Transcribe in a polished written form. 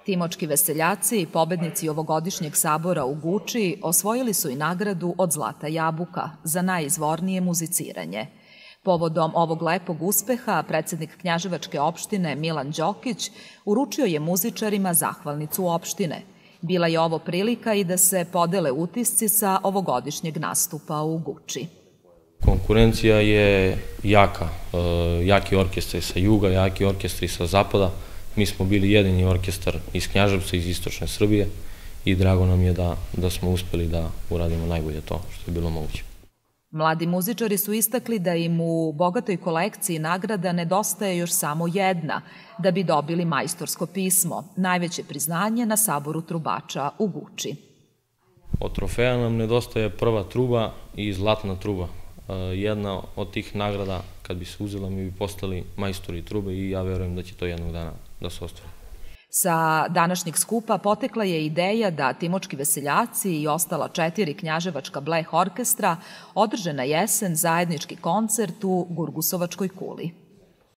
Timočki veseljaci, pobednici ovogodišnjeg sabora u Guči, osvojili su i nagradu od Zlata jabuka za najizvornije muziciranje. Povodom ovog lepog uspeha, predsednik Knjaževačke opštine Milan Đokić uručio je muzičarima zahvalnicu opštine. Bila je ovo prilika i da se podele utisci sa ovogodišnjeg nastupa u Guči. Konkurencija je jaka, jaki orkestri sa juga, jaki orkestri sa zapada. Mi smo bili jedini orkestar iz Knjaževca, iz istočne Srbije i drago nam je da smo uspeli da uradimo najbolje to što je bilo moguće. Mladi muzičari su istakli da im u bogatoj kolekciji nagrada nedostaje još samo jedna, da bi dobili majstorsko pismo, najveće priznanje na saboru trubača u Guči. Od trofeja nam nedostaje prva truba i zlatna truba. Jedna od tih nagrada, kad bi se uzela, mi bi postali majstori trube i ja verujem da će to jednog dana da se ostvari. Sa današnjeg skupa potekla je ideja da Timočki veseljaci i ostala 4 knjaževačka bleh orkestra održe na jesen zajednički koncert u Gurgusovačkoj kuli.